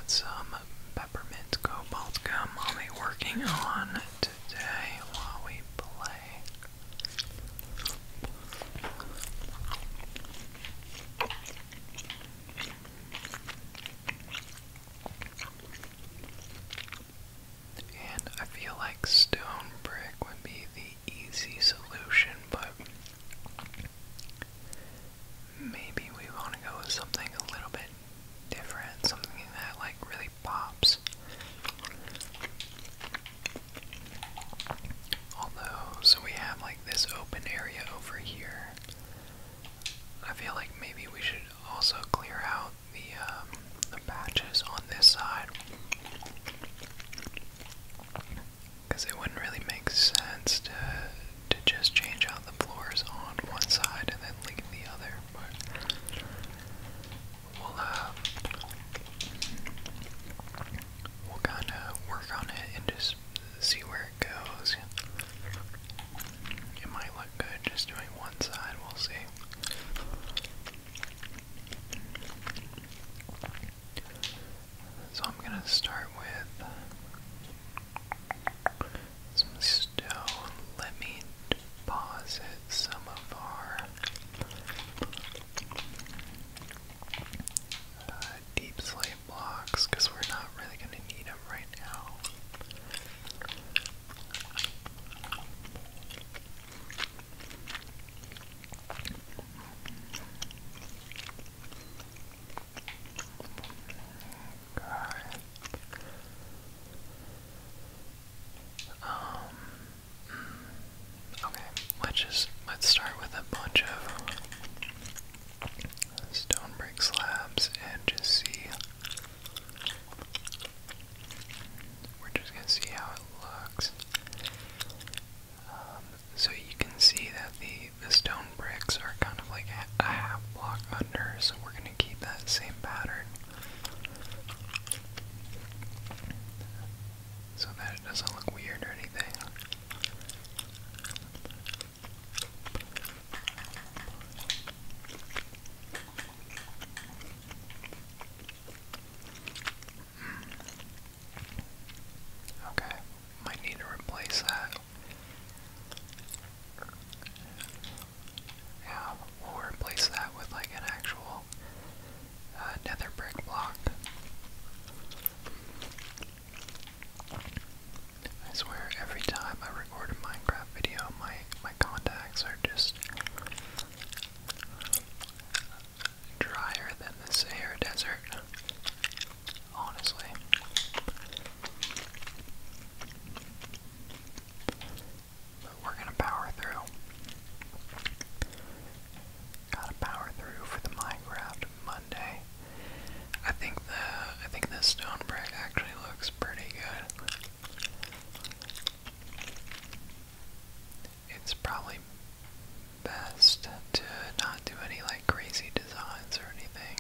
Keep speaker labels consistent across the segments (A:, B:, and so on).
A: got some peppermint cobalt gum I'll be working on today while we play. And I feel like stone brick would be the easy solution, but maybe we want to go with something a little bit different, something that like really pops. Although, so we have like this open area over here. I feel like maybe we should also clear out the patches on this side, because it wouldn't really make sense to just change out the floors on one side and then leave the other. But we'll kind of work on it and just see where it goes. It might look good just doing one side, we'll see. So I'm gonna start with some stone. Let me deposit some of our deep slate blocks, because we're not really gonna need them right now. Okay, let's start with a bunch of stone brick slabs and just see. We're just gonna see how it looks. So you can see that the stone bricks are kind of like a half block under, so we're gonna keep that same pattern, so that it doesn't look weird or anything. Okay, might need to replace that. Yeah, we'll replace that with like an actual nether brick block. I swear, every time I record a Minecraft video, my contacts are just drier than the Sahara Desert. Honestly. But we're gonna power through. Gotta power through for the Minecraft Monday. I think the stone brick actually looks pretty good. It's probably best to not do any like crazy designs or anything.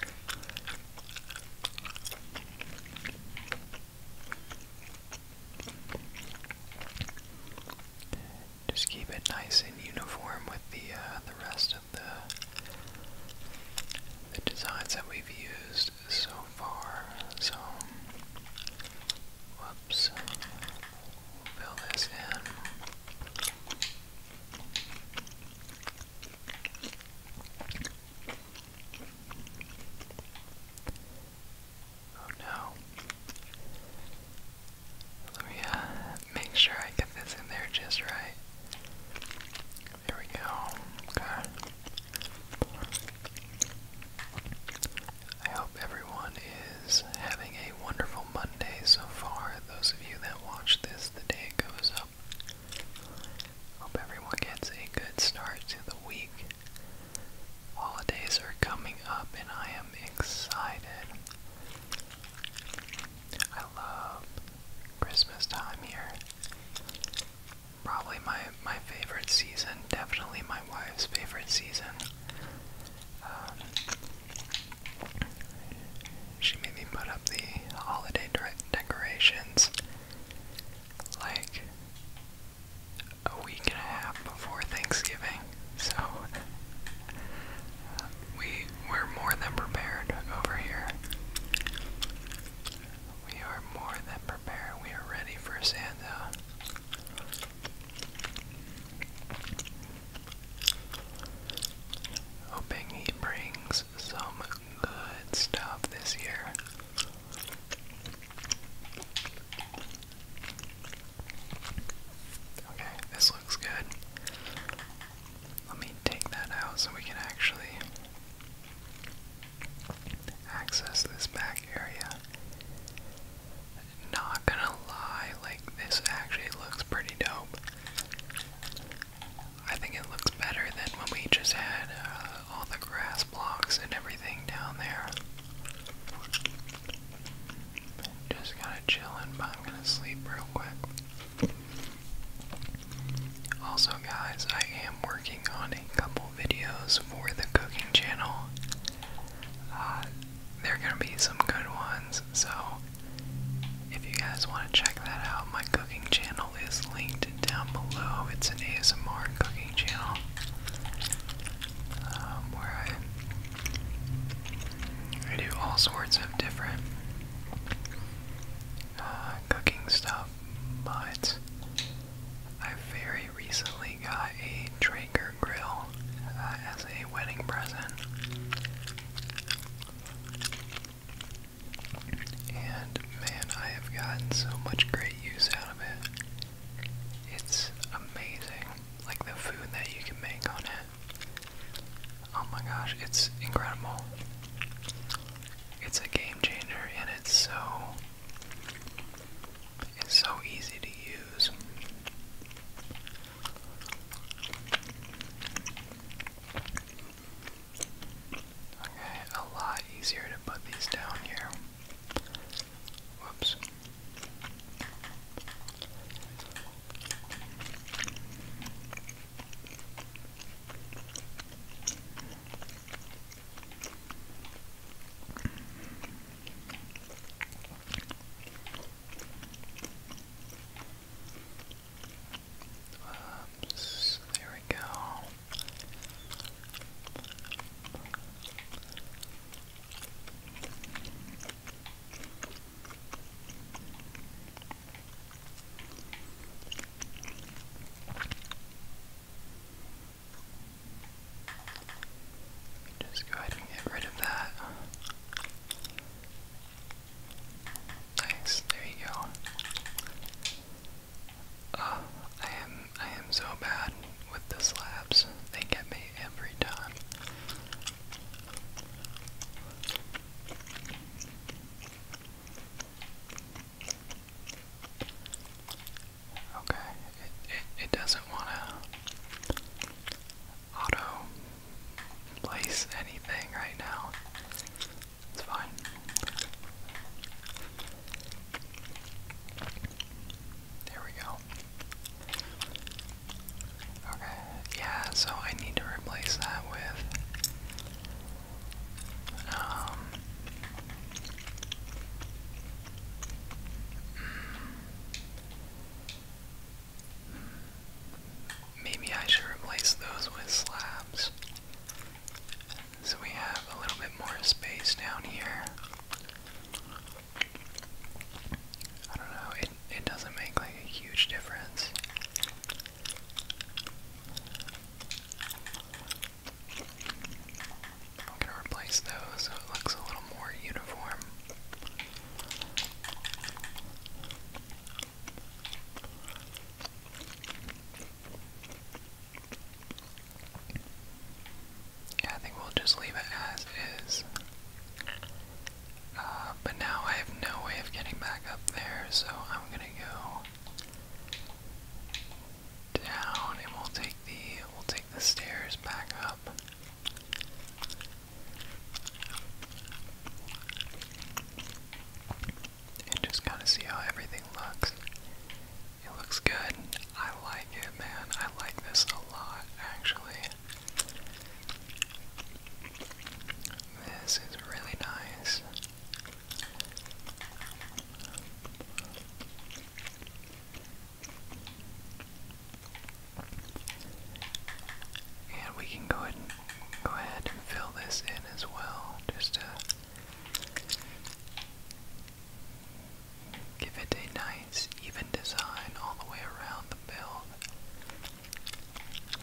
A: Just keep it nice and uniform with the rest of the designs that we've used so far. So, whoops, fill this in. Oh no. Let me make sure I get this in there just right. There we go. Okay. I hope everyone is having a wonderful Monday so far. Those of you that watch this the day it goes up. Hope everyone gets a good start to the week. Holidays are coming up and I am excited. I love Christmas time here. Probably my favorite season, definitely my wife's favorite season. She made me put up the holiday decorations like a week and a half before Thanksgiving, so we're more than prepared over here. and man, I have gotten so much great use out of it. It's amazing, like the food that you can make on it. Oh my gosh, it's incredible. It's a game changer, and it's so easy to use. Okay, a lot easier to put these down here. Whoops. Whoops. There we go. Just go ahead and get rid of that. Nice, there you go. I am so bad with the slabs. They get me every time. Okay, it doesn't want to auto place anything right now. It's fine. There we go. Okay, yeah, so I need to replace that with maybe I should replace those with slabs. So we have a little bit more space down here. I don't know, it doesn't make like a huge difference. I'm gonna replace those so it looks a little more uniform. Yeah, I think we'll just leave it as is. But now I have no way of getting back up there, so I'm gonna go down and we'll take the stairs back up. And just kind of see how everything looks. It looks good. I like it, man. I like this a lot, actually. This is really nice. And we can go ahead and fill this in as well, just to give it a nice, even design all the way around the build.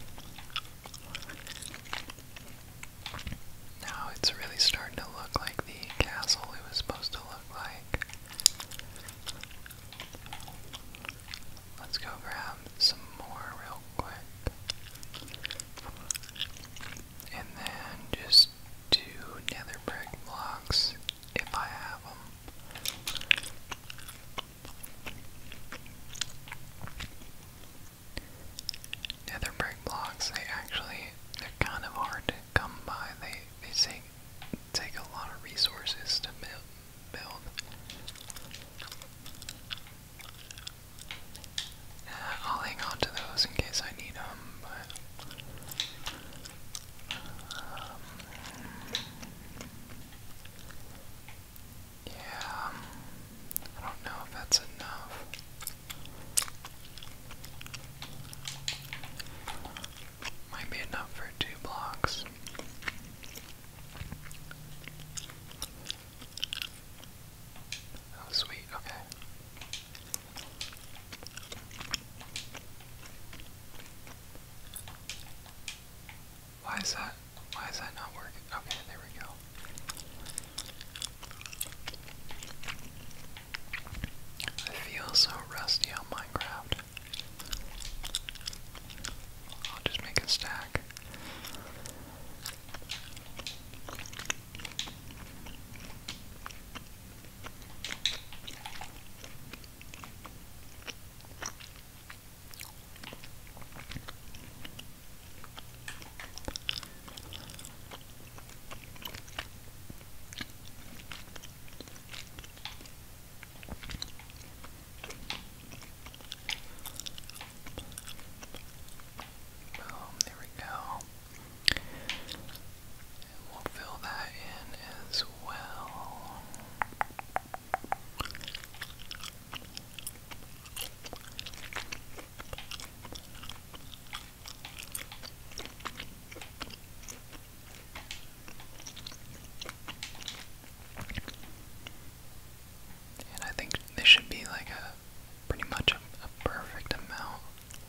A: this should be like pretty much a perfect amount.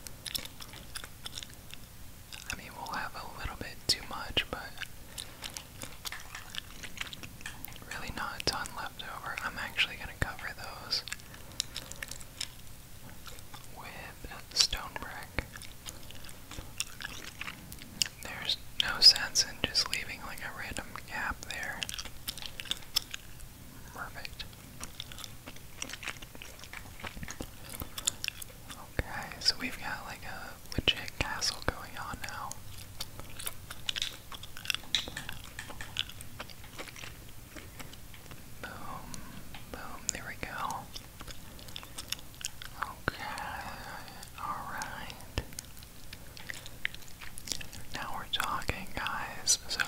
A: I mean, we'll have a little bit too much, but really not a ton left over. I'm actually going to cover those with stone brick. There's no sense in just leaving like a random gap there. Perfect. Okay, so we've got like a legit castle going on now. Boom, boom, there we go. Okay, alright. Now we're talking, guys. So,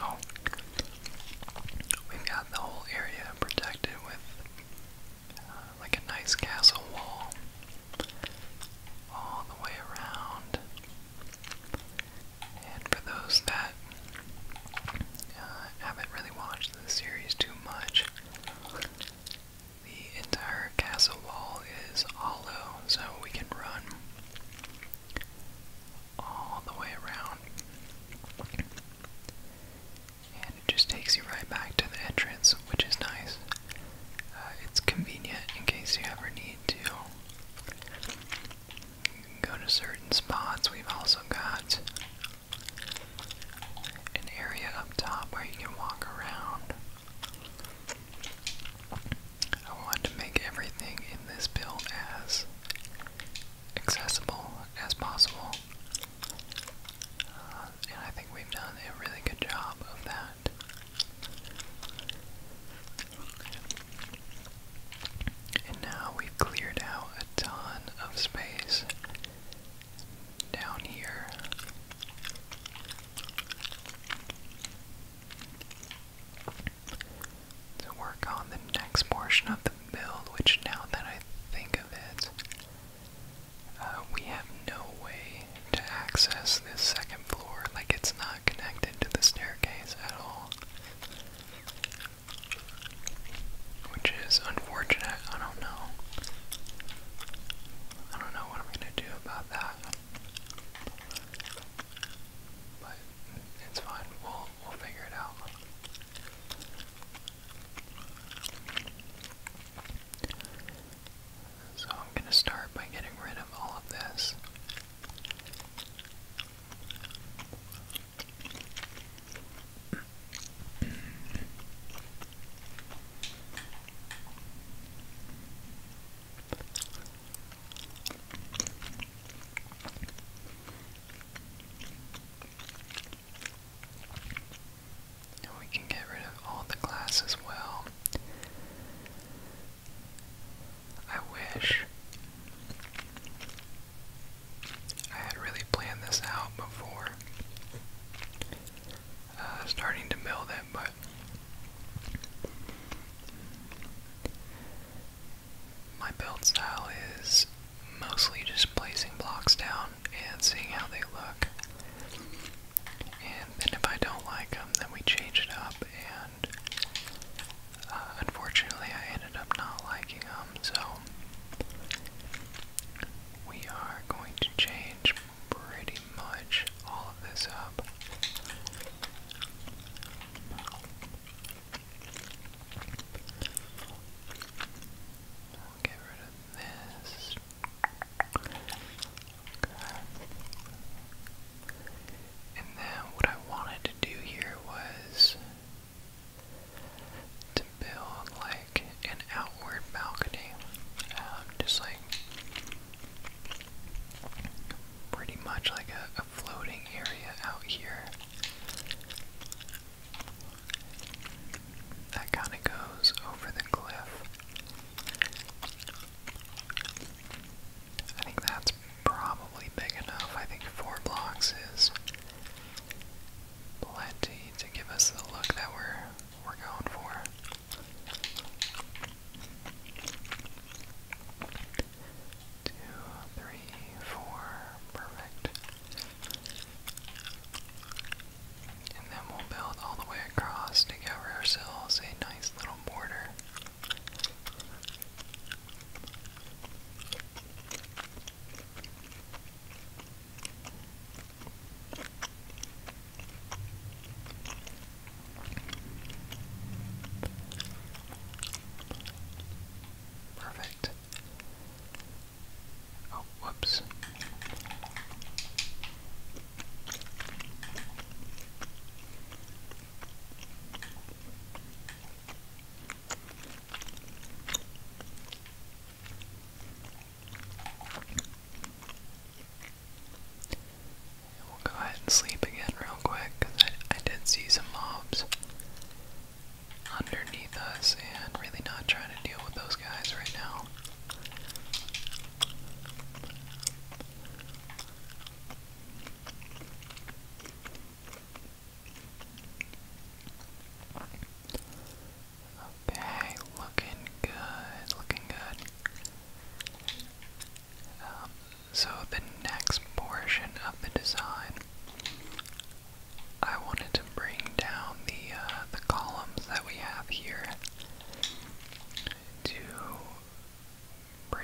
A: we've got the whole area protected with like a nice castle wall all the way around. And for those that haven't really watched the series too much, the entire castle wall is hollow, so we can run all the way around. And it just takes you right back to the entrance, which is nice. It's convenient in case you ever need to go to certain spots. We've also got an area up top where you can walk around. I want to make everything in this build as accessible as possible. And I think we've done a really good job of that. And now we've cleared out a ton of space down here. To work on the next portion of the build, which now that I think of it, we have no way to access this second floor. Like, it's not connected to the staircase at all. Which is unfortunate. I don't know. I don't know what I'm gonna do about that. But it's fine. We'll figure it out. So I'm gonna start by getting rid of all of this.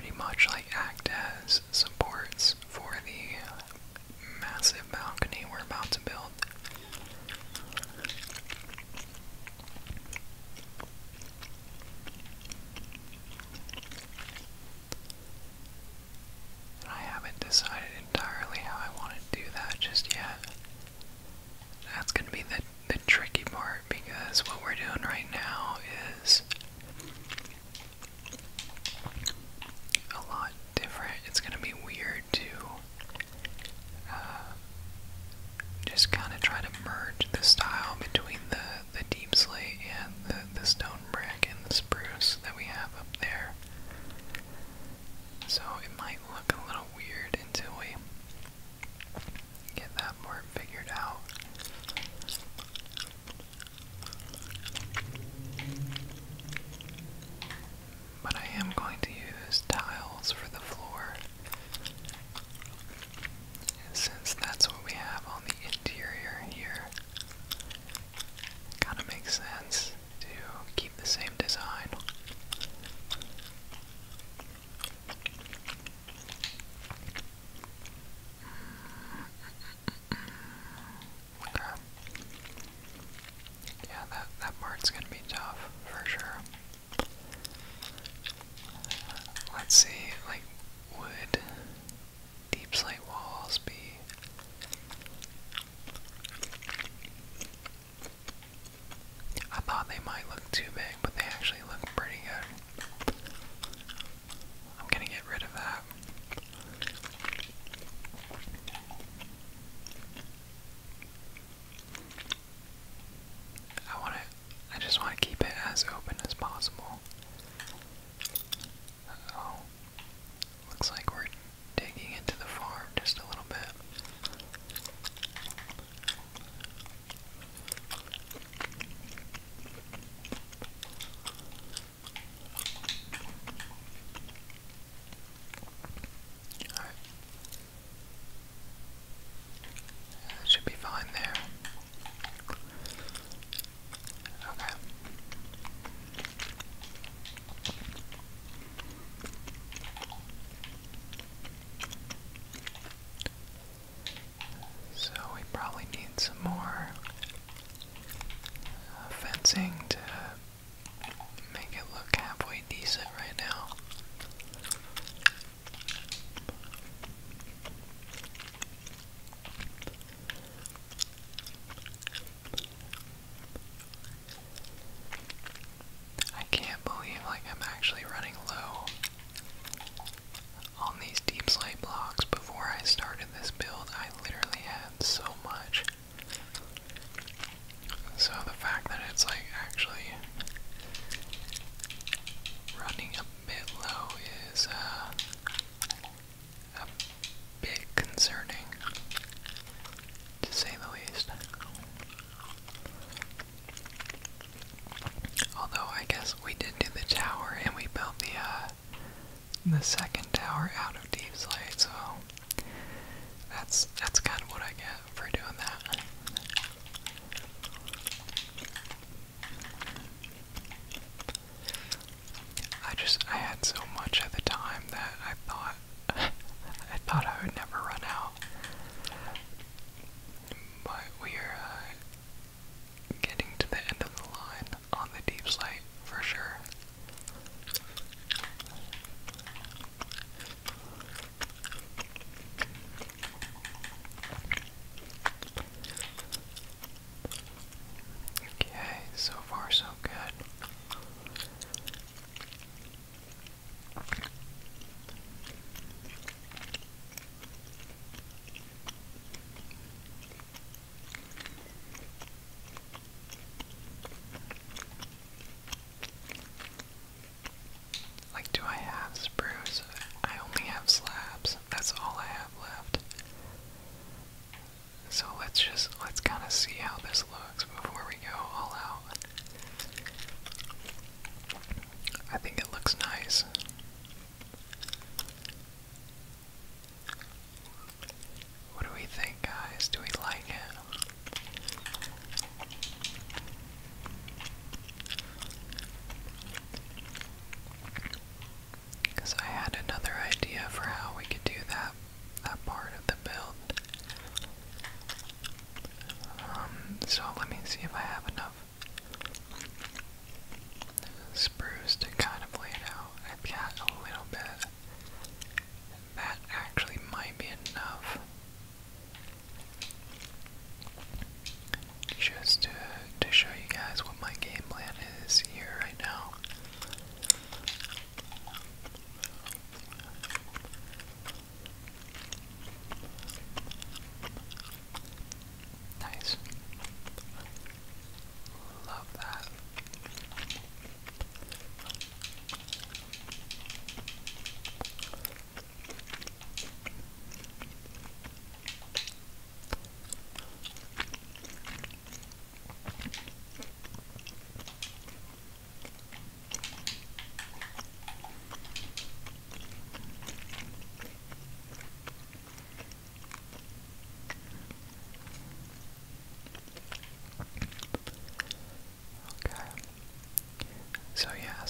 A: pretty much like act as supports for the massive balcony we're about to build. And I haven't decided entirely how I want to do that just yet. That's going to be the tricky part, because what we're doing right now is a lot different. It's going to be weird to just kind of try to merge the style between the deep slate and the stone brick and the spruce that we have up there. So it might look a little weird until we get that part figured out. But I am going to use tiles for the floor, since that's what we have on the interior here. Kind of makes sense to keep the same design. Okay. Yeah, that part's gonna be tough for sure. Let's see, like, would deep slate walls be... I thought they might look too big, but they actually look pretty good. I'm gonna get rid of that. I just want to keep it as open as possible. Uh-oh. Looks like we're digging into the farm just a little bit. Alright. That should be fine there. Okay. So we probably need some more fencing to make it look halfway decent right now. I can't believe, like, I'm actually running low on these deep slate blocks. Before I started this build, I literally had so much. So the fact that it's like actually running a bit low is a bit concerning, to say the least. Although I guess we did do the tower, and we built the second tower out of deep slate, so that's kind of what I get for doing that. I had so much at the time that I thought I would never run out. But we are getting to the end of the line on the deep slate for sure.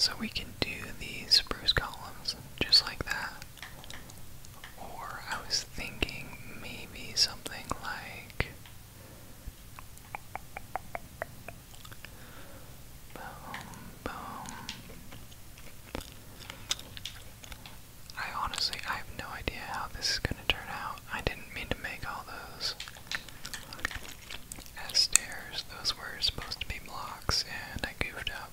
A: So we can do the spruce columns just like that. Or I was thinking maybe something like boom, boom. I have no idea how this is going to turn out. I didn't mean to make all those as stairs. Those were supposed to be blocks, and I goofed up.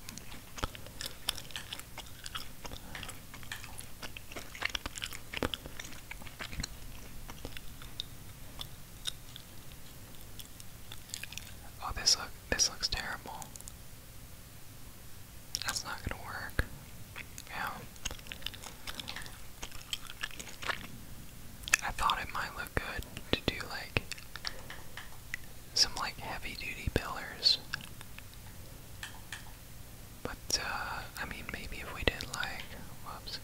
A: Oh, this looks terrible. That's not gonna work. Yeah. I thought it might look good to do like some like heavy duty pillars. But I mean maybe if we did like whoops.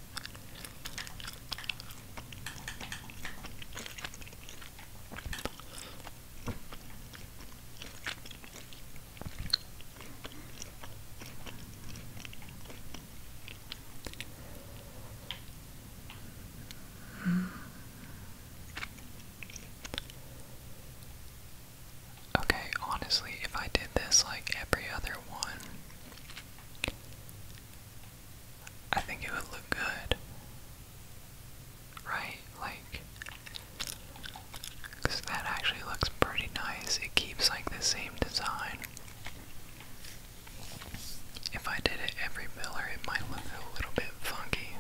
A: Okay, honestly, if I did this like every other one, I think it would look good. Right? Like, because that actually looks pretty nice. It keeps like the same design. If I did it every pillar, it might look a little bit funky.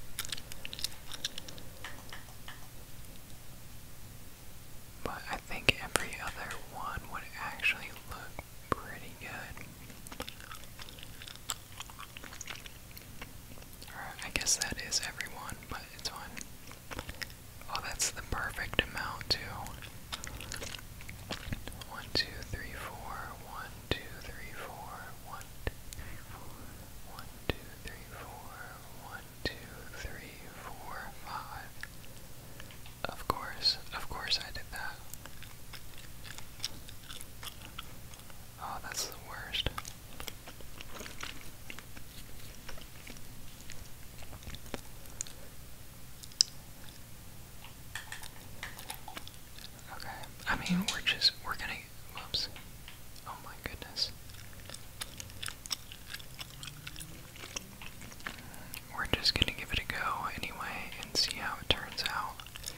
A: But I think every other one would actually look pretty good. Or I guess that is everyone, but it's fine. Oh, that's the perfect amount too. 1, 2, 3, 4. 1, 2, 3, 4. 1, 2, 3, 4. 1, 2, 3, 4. 1, 2, 3, 4, 5. Of course I did that. Oh, that's the worst. Okay, I mean, we're gonna, whoops. Oh my goodness. We're just gonna give it a go anyway and see how it turns out.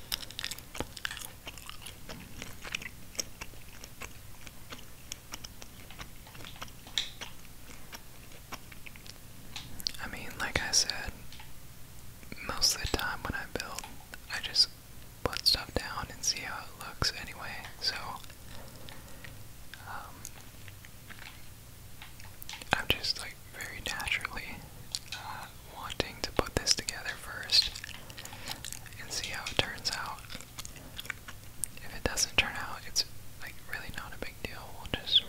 A: I mean, like I said, most of the time when I build, I just put stuff down and see how it looks anyway, so I'm just like very naturally wanting to put this together first and see how it turns out. If it doesn't turn out, it's like really not a big deal. We'll just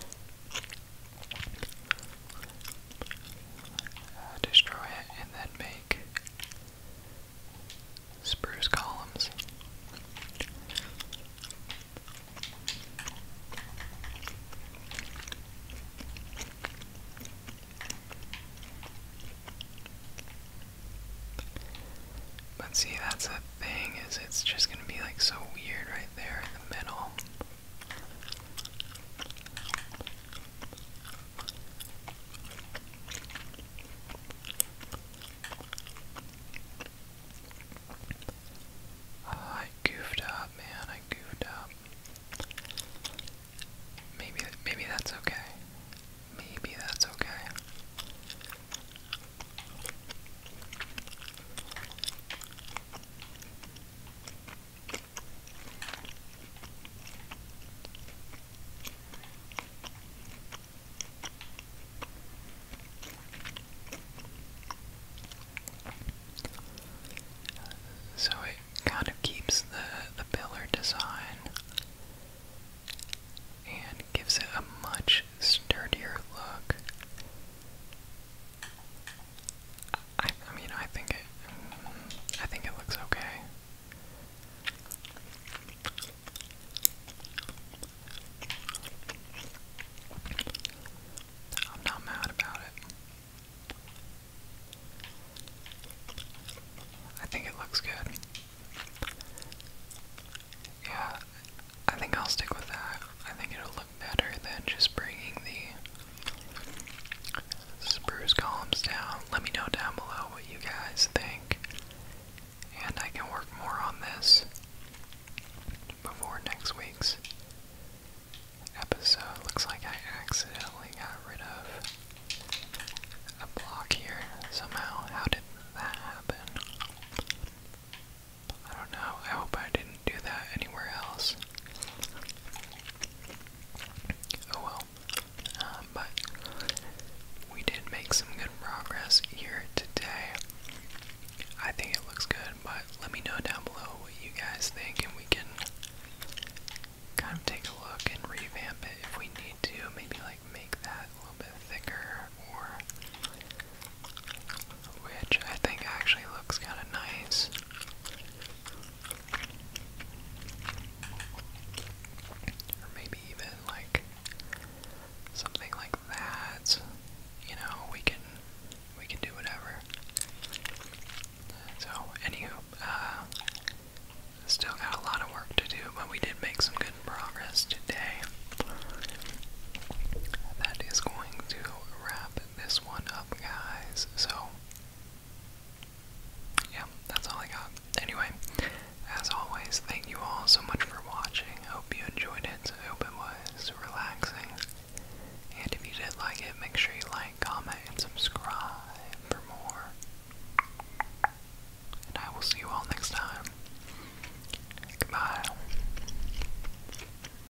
A: destroy it and then make spruce columns. But see, that's the thing, is it's just gonna be like so weird right there in the middle. I goofed up, man. I goofed up. Maybe that's okay. Maybe that's okay. looks good. Yeah, I think I'll stick with that. I think it'll look better than just bringing the spruce columns down. Let me know down below what you guys think, and I can work more on this before next week's episode. Looks like I accidentally got rid of a block here somehow. How did that happen? I don't know. I hope I didn't do that anywhere else. Oh well. But we did make some good progress here today. I think it looks good, but let me know down below what you guys think, and we can kind of take a look and revamp it if we need to. Maybe like make that a little bit thicker, or which I think actually looks kind of nice. Or maybe even like something like that. You know, we can do whatever. So, anywho, still got a lot of work to do, but we did make some good progress today. That is going to wrap this one up, guys. So, yeah, that's all I got. Anyway, as always, thank you all so much for